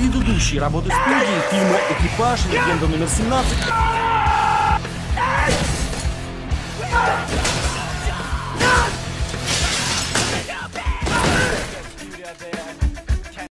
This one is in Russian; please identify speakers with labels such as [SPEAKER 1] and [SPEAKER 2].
[SPEAKER 1] предыдущие работы студии, фильмы «Экипаж», «Легенда номер 17».